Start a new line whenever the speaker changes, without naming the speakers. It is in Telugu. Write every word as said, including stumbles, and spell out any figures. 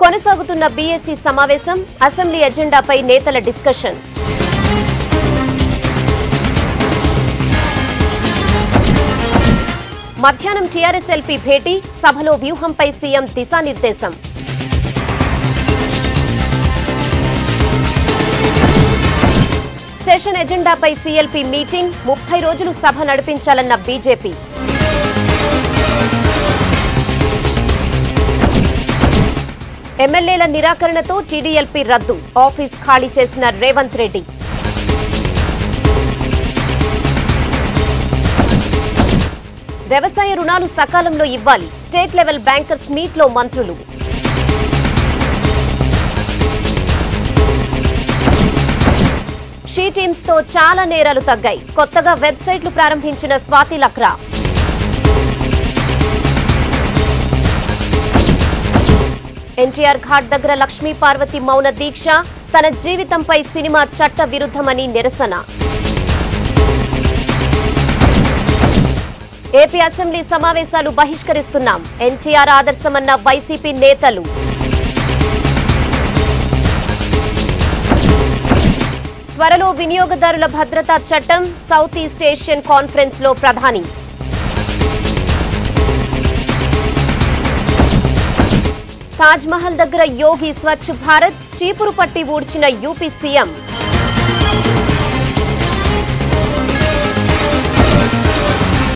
కొనసాగుతున్న బీఏసీ సమావేశం, అసెంబ్లీ ఎజెండాపై నేతల డిస్కషన్. మధ్యాహ్నం టీఆర్ఎస్ ఎల్పీ భేటీ, సభలో వ్యూహంపై సీఎం దిశానిర్దేశం. సెషన్ ఎజెండాపై సీఎల్పీ మీటింగ్, ముప్పై రోజులు సభ నడిపించాలన్న బీజేపీ. ఎమ్మెల్యేల నిరాకరణతో టీడీఎల్పీ రద్దు, ఆఫీస్ ఖాళీ చేసిన రేవంత్ రెడ్డి. వ్యవసాయ రుణాలు సకాలంలో ఇవ్వాలి, స్టేట్ లెవెల్ బ్యాంకర్స్ మీట్లో మంత్రులు. షీ టీమ్స్ తో చాలా నేరాలు తగ్గాయి, కొత్తగా వెబ్సైట్లు ప్రారంభించిన స్వాతి లక్రా. ఎన్టీఆర్ ఘాట్ దగ్గర లక్ష్మీ పార్వతి మౌన దీక్ష, తన జీవితంపై సినిమా చట్ట విరుద్ధమని నిరసన. ఏపీ అసెంబ్లీ సమావేశాలు బహిష్కరిస్తున్నాం, ఎన్టీఆర్ ఆదర్శమన్న వైసీపీ నేతలు. త్వరలో వినియోగదారుల భద్రతా చట్టం, సౌత్ ఈస్ట్ ఏషియన్ కాన్ఫరెన్స్ లో ప్రధాని. తాజ్ మహల్ దగ్గర యోగి స్వచ్ఛ భారత్, చీపురు పట్టి ఊడ్చిన యూపీ సీఎం.